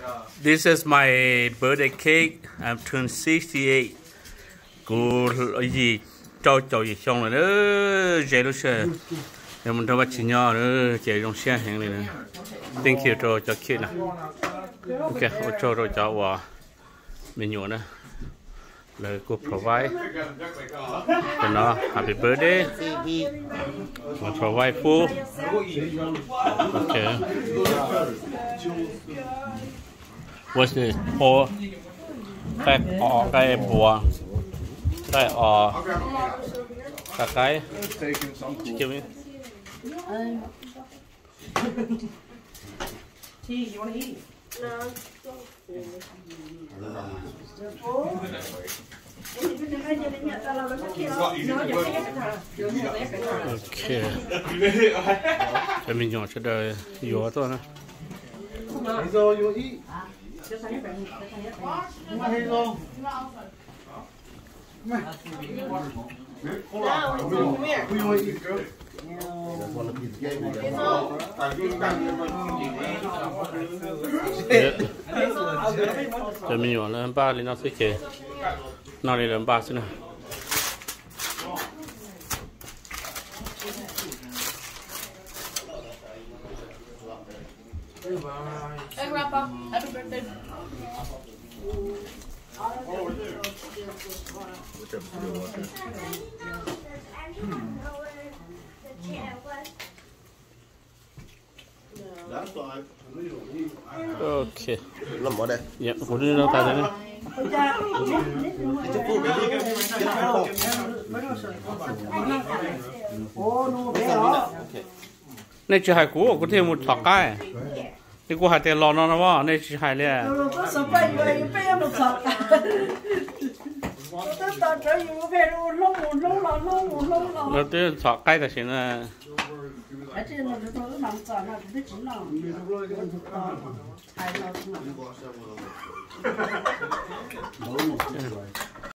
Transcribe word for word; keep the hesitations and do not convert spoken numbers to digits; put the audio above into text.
This is my birthday cake. I'm turned sixty-eight. Cô ở gì cho cho gì xong rồi nữa, chạy lúc xe. Nếu mình cho bắt chị nhỏ nữa, chạy trong xe hàng này nữa. Thank you cho cho kid nè. Ok, cho cho cho vào mình nhổ nữa. Lời cô provide. Cho nó happy birthday. Và provide food. Ok. What's this? Pork. Cái ọ cái bùa. Cái ọ. Cái cái. Give me. Tea, you want to eat? No. Ok. Cho mình nhỏ cho đời dừa thôi nè. Hazel, you eat? Hazel. Who you want to eat, girl? Cho mình nhỏ lên ba lên nó sẽ kề, nó lên lên ba xin nào. Hey, Grandpa, happy birthday. Ok. Làm ở đây. Dạ, của đứa nó ta đây. Này chỉ hai cú, có thêm một thọ cái. Thì cô hai tiền lon nó nó này chỉ hai lẻ. Có số bảy người phải một thọ cái. Tôi tao chơi nhiều phải lâu lâu lâu lâu lâu lâu. Nó tới thọ cái là xin là. Ở trên nó nó nằm tròn nó biết chính nào. Hai nó cũng nằm.